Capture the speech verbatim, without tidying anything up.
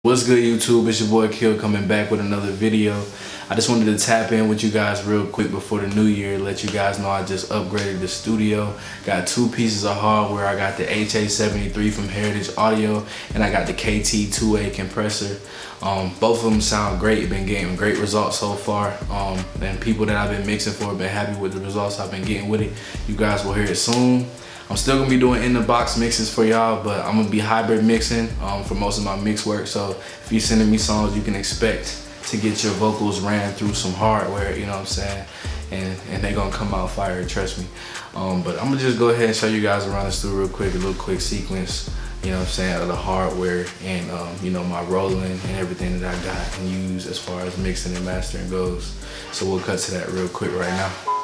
What's good, YouTube? It's your boy Kill coming back with another video. I just wanted to tap in with you guys real quick before the new year, let you guys know I just upgraded the studio. Got two pieces of hardware. I got the H A seventy-three from Heritage Audio and I got the K T two A compressor. Um, both of them sound great, been getting great results so far. Um, and people that I've been mixing for have been happy with the results I've been getting with it. You guys will hear it soon. I'm still gonna be doing in the box mixes for y'all, but I'm gonna be hybrid mixing um, for most of my mix work. So if you're sending me songs, you can expect to get your vocals ran through some hardware, you know what I'm saying? And, and they're gonna come out fire, trust me. Um, but I'm gonna just go ahead and show you guys around this through real quick, a little quick sequence, you know what I'm saying, of the hardware and um, you know, my rolling and everything that I got and use as far as mixing and mastering goes. So we'll cut to that real quick right now.